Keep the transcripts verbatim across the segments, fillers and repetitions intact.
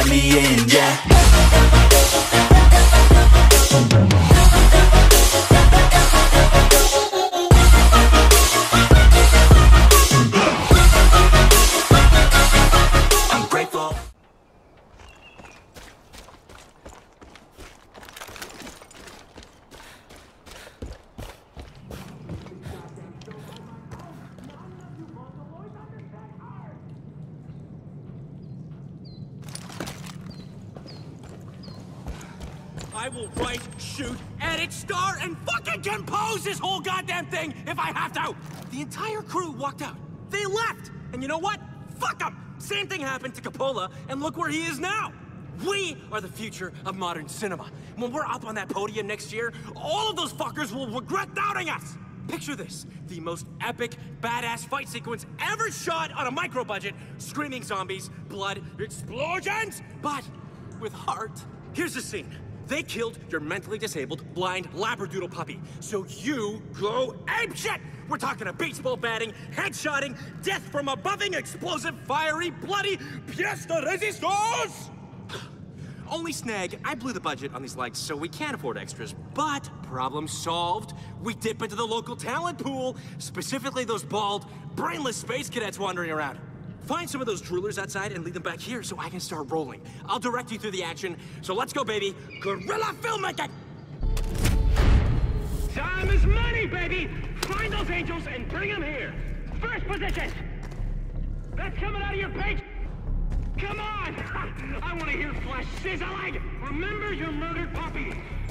let me in, yeah. I'm grateful. I will write, shoot, edit, star, and fucking compose this whole goddamn thing if I have to! The entire crew walked out. They left! And you know what? Fuck them! Same thing happened to Coppola, and look where he is now! We are the future of modern cinema. When we're up on that podium next year, all of those fuckers will regret doubting us! Picture this, the most epic, badass fight sequence ever shot on a micro-budget, screaming zombies, blood, explosions, but with heart. Here's the scene. They killed your mentally disabled, blind Labradoodle puppy. So you go apeshit! We're talking a baseball batting, headshotting, death from a buffing, explosive, fiery, bloody pièce de résistance! Only snag, I blew the budget on these lights, so we can't afford extras. But, problem solved. We dip into the local talent pool, specifically those bald, brainless space cadets wandering around. Find some of those droolers outside and lead them back here so I can start rolling. I'll direct you through the action, so let's go, baby. Guerrilla filmmaking! Time is money, baby! Find those angels and bring them here! First position! That's coming out of your page! Come on! I want to hear flesh sizzling! Remember your murdered puppy!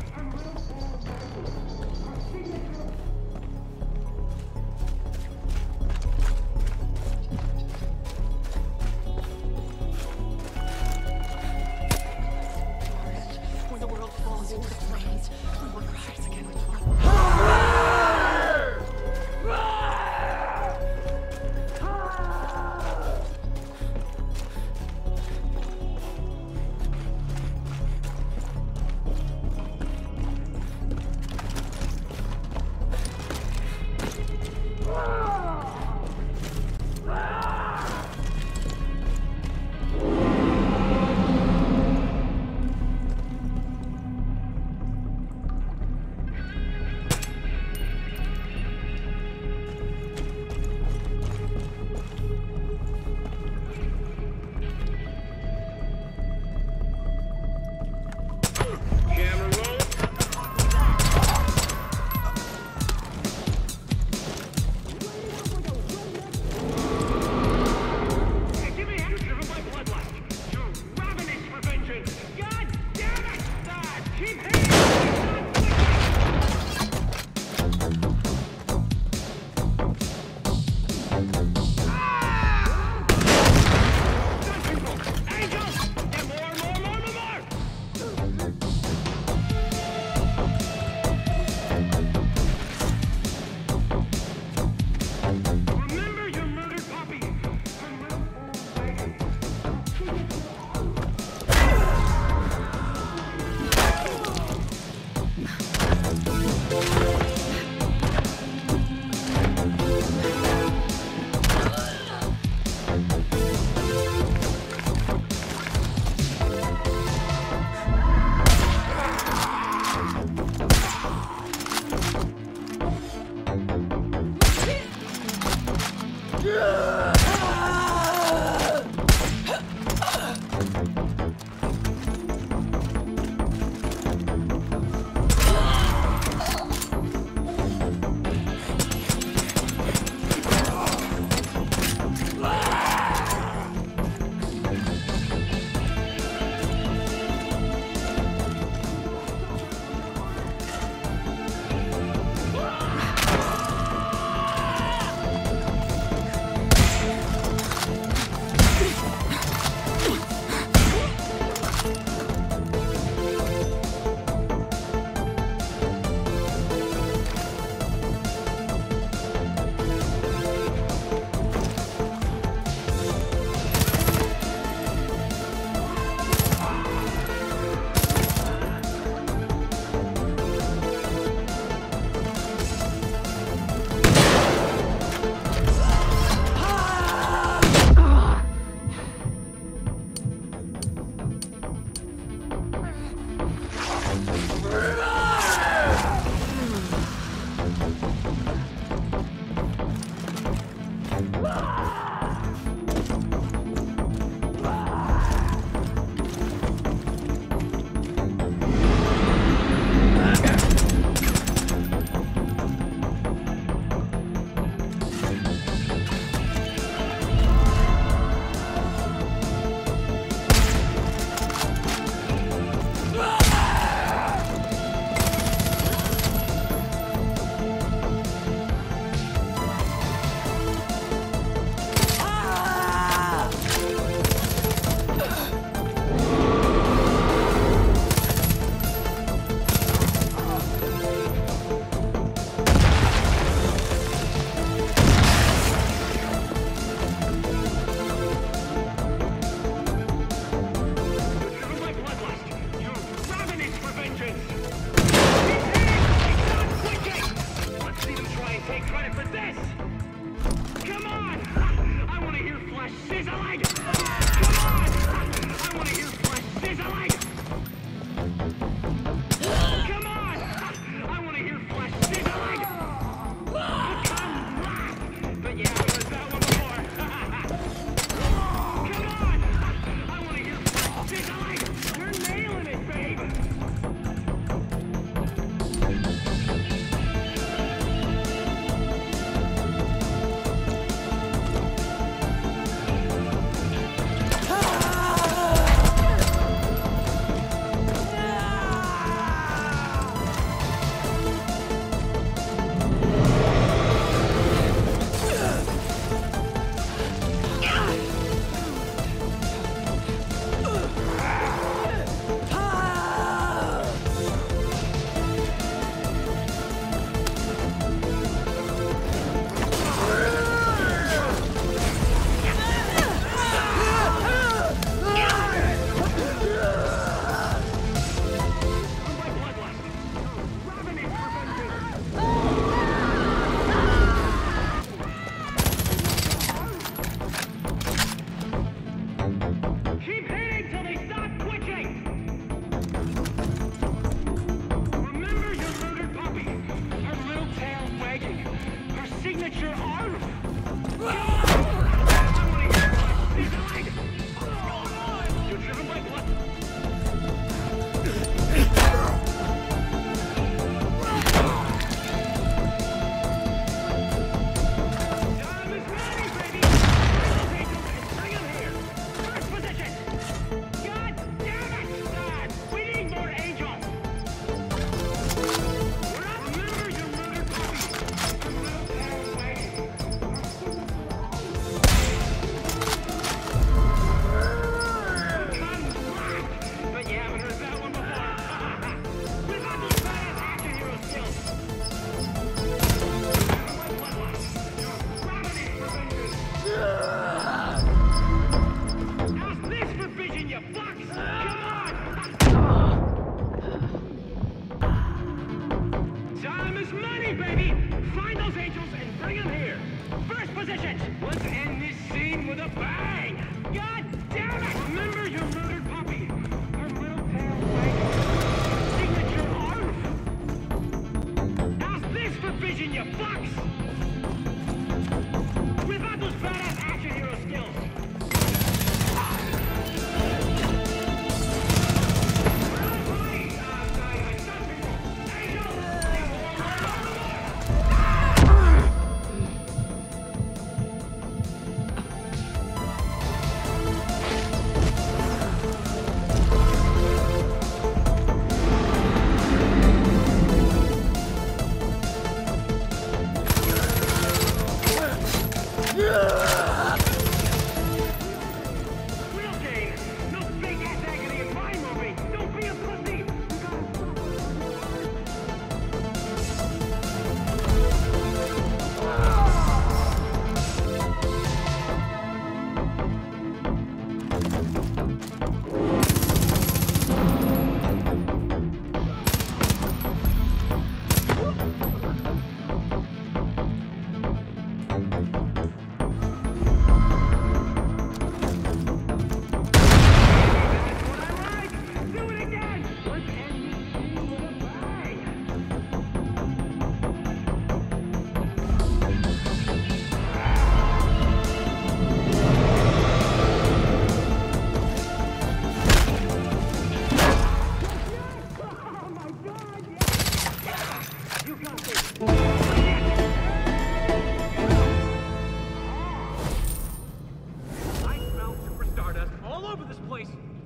When the world falls into the flames, when we're rise again with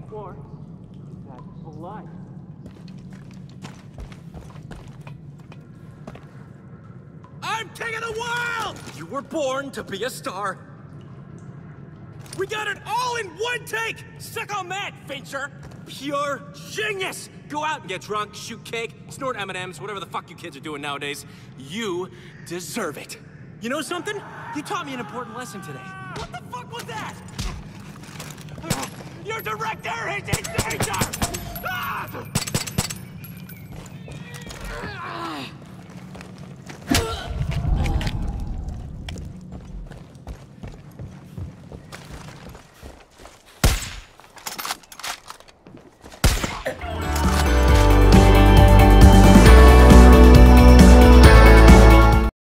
floor. That's blood. I'm king of the world! You were born to be a star. We got it all in one take! Suck on that, Fincher! Pure genius! Go out and get drunk, shoot cake, snort M and M's, whatever the fuck you kids are doing nowadays. You deserve it. You know something? You taught me an important lesson today. What the fuck was that? Your director is insane!